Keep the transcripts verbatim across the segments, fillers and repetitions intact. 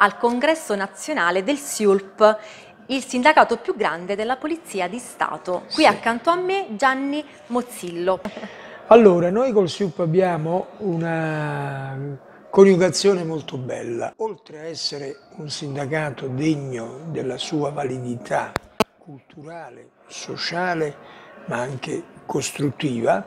al congresso nazionale del S I U L P, il sindacato più grande della Polizia di Stato. Qui sì. Accanto a me Gianni Mozzillo. Allora, noi col S I U L P abbiamo una coniugazione molto bella. Oltre a essere un sindacato degno della sua validità culturale, sociale, ma anche costruttiva,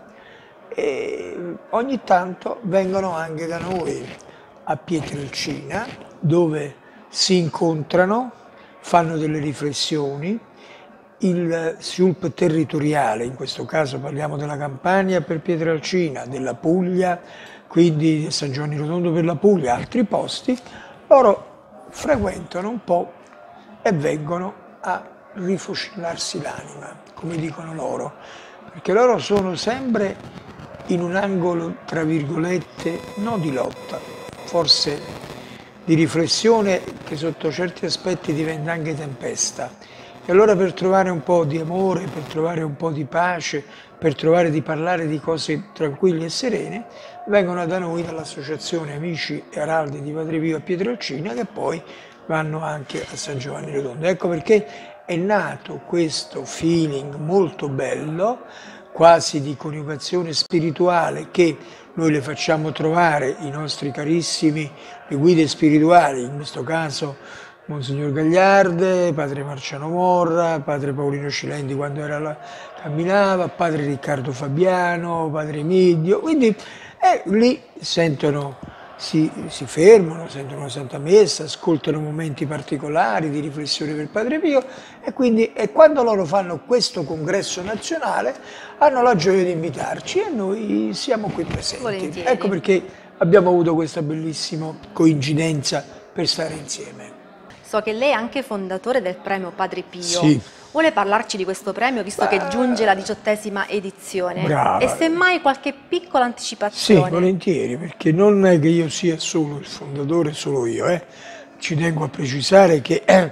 e ogni tanto vengono anche da noi a Pietrelcina, dove si incontrano, fanno delle riflessioni. Il S I U L P territoriale, in questo caso parliamo della Campania per Pietrelcina, della Puglia, quindi San Giovanni Rotondo per la Puglia, altri posti, loro frequentano un po' e vengono a rifocillarsi l'anima, come dicono loro, perché loro sono sempre in un angolo, tra virgolette, non di lotta, forse di riflessione che sotto certi aspetti diventa anche tempesta. E allora per trovare un po' di amore, per trovare un po' di pace, per trovare di parlare di cose tranquille e serene, vengono da noi dall'Associazione Amici e Araldi di Padre Pio a Pietrelcina, che poi vanno anche a San Giovanni Rotondo. Ecco perché è nato questo feeling molto bello, quasi di coniugazione spirituale, che noi le facciamo trovare i nostri carissimi le guide spirituali, in questo caso Monsignor Gagliarde, padre Marciano Morra, padre Paolino Cilenti quando era là, camminava, padre Riccardo Fabiano, padre Emidio, quindi eh, lì sentono, si, si fermano, sentono la Santa Messa, ascoltano momenti particolari di riflessione per Padre Pio e quindi e quando loro fanno questo congresso nazionale hanno la gioia di invitarci e noi siamo qui presenti. Volentieri. Ecco perché abbiamo avuto questa bellissima coincidenza per stare insieme. So che lei è anche fondatore del premio Padre Pio. Sì. Vuole parlarci di questo premio, visto Beh, che giunge la diciottesima edizione? Brava. E semmai qualche piccola anticipazione? Sì, volentieri, perché non è che io sia solo il fondatore, solo io. Eh. Ci tengo a precisare che eh,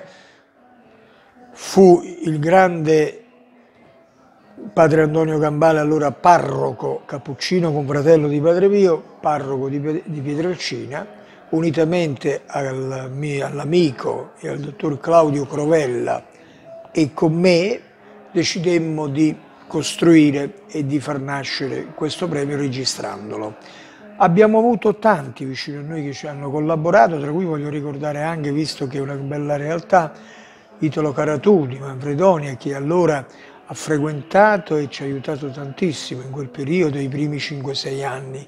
fu il grande padre Antonio Gambale, allora parroco cappuccino confratello di Padre Pio, parroco di, di Pietrelcina, unitamente all'amico e al dottor Claudio Crovella e con me decidemmo di costruire e di far nascere questo premio registrandolo. Abbiamo avuto tanti vicino a noi che ci hanno collaborato, tra cui voglio ricordare anche, visto che è una bella realtà, Italo Caratù di Manfredonia, che allora ha frequentato e ci ha aiutato tantissimo in quel periodo, i primi cinque sei anni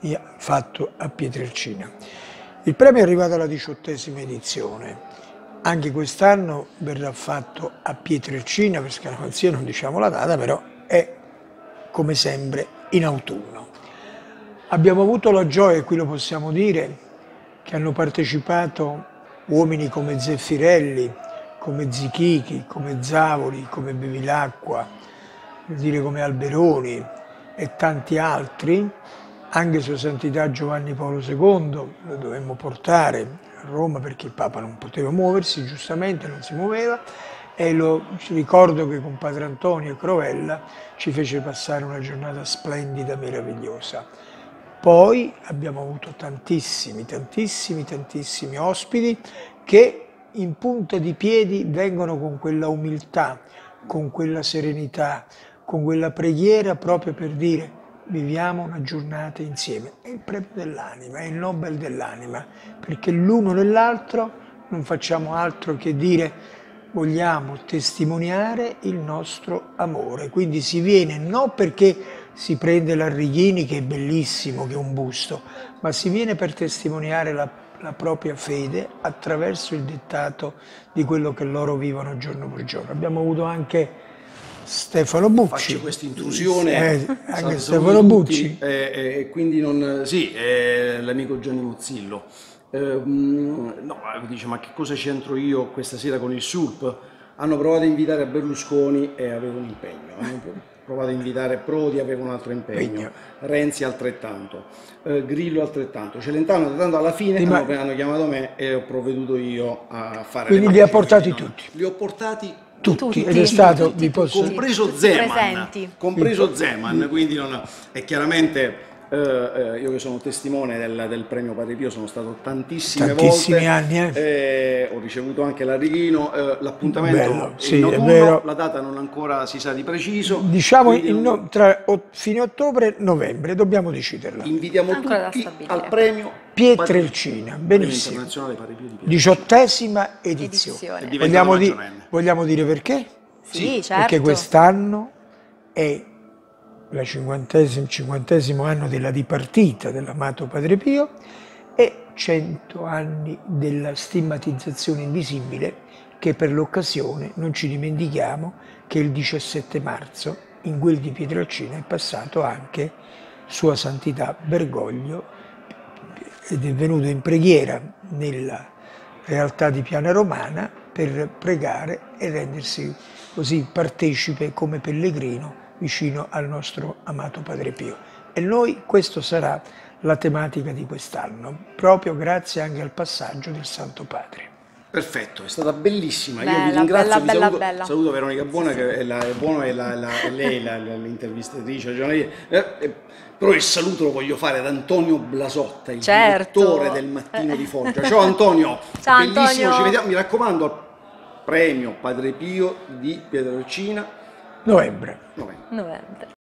fatto a Pietrelcina. Il premio è arrivato alla diciottesima edizione, anche quest'anno verrà fatto a Pietrelcina, per scaramanzia non diciamo la data, però è come sempre in autunno. Abbiamo avuto la gioia, e qui lo possiamo dire, che hanno partecipato uomini come Zeffirelli, come Zichichi, come Zavoli, come Bevilacqua, per dire come Alberoni e tanti altri. Anche Sua Santità Giovanni Paolo secondo lo dovemmo portare a Roma perché il Papa non poteva muoversi, giustamente non si muoveva, e lo ricordo che con Padre Antonio Crovella ci fece passare una giornata splendida, meravigliosa. Poi abbiamo avuto tantissimi, tantissimi, tantissimi ospiti che in punta di piedi vengono con quella umiltà, con quella serenità, con quella preghiera proprio per dire: viviamo una giornata insieme. È il premio dell'anima, è il Nobel dell'anima, perché l'uno nell'altro non facciamo altro che dire vogliamo testimoniare il nostro amore. Quindi si viene non perché si prende l'Arrighini, che è bellissimo, che è un busto, ma si viene per testimoniare la, la propria fede attraverso il dettato di quello che loro vivono giorno per giorno. Abbiamo avuto anche Stefano Bucci. Faccio questa intrusione, eh, anche Stefano Bucci. E eh, eh, quindi non, sì, eh, l'amico Gianni Mozzillo. Eh, no, dice, ma che cosa c'entro io questa sera con il S U L P? Hanno provato a invitare a Berlusconi e aveva un impegno. Hanno provato a invitare Prodi, aveva un altro impegno. impegno. Renzi altrettanto. Eh, Grillo altrettanto. Celentano tanto alla fine sì, ma... hanno, hanno chiamato me e ho provveduto io a fare quindi le li ha portati tutti? Li ho portati tutti, tutti, ed è stato, tutti, posso... compreso Zeman, presenti. compreso Zeman, quindi non, e chiaramente Eh, eh, io che sono testimone del, del premio Padre Pio sono stato tantissime Tantissimi volte, anni, eh. eh, ho ricevuto anche l'Arrighino, eh, l'appuntamento Bello, è sì, in è autunno, vero. la data non ancora si sa di preciso, Diciamo quindi in no- tra o- fine ottobre e novembre, dobbiamo deciderla. invitiamo Ancora da tutti stabilire. al premio Pietrelcina, Padre- benissimo. Premio internazionale Padre Pio di Pietrelcina. Diciottesima edizione. Edizione. È diventato Vogliamo, di- maggiorenne. vogliamo dire perché? Sì, Sì, certo. Perché quest'anno è la cinquantesimo, il cinquantesimo anno della dipartita dell'amato Padre Pio e cento anni della stigmatizzazione invisibile, che per l'occasione non ci dimentichiamo che il diciassette marzo in quel di Pietrelcina è passato anche Sua Santità Bergoglio ed è venuto in preghiera nella realtà di Piana Romana per pregare e rendersi così partecipe come pellegrino vicino al nostro amato Padre Pio. E noi questo sarà la tematica di quest'anno, proprio grazie anche al passaggio del Santo Padre. Perfetto, è stata bellissima. Io vi Bella, ringrazio, bella, vi bella, saluto, bella. saluto Veronica Buona, che è, la, è Buono è, la, la, è lei la- la- l'intervistatrice, la giornalista. Eh, eh, però il saluto lo voglio fare ad Antonio Blasotta, il Certo. direttore del Mattino di Foggia. Ciao Antonio, Ciao, bellissimo, Antonio. ci vediamo, mi raccomando, al premio Padre Pio di Pietrelcina, Novembre. novembre. Novembre.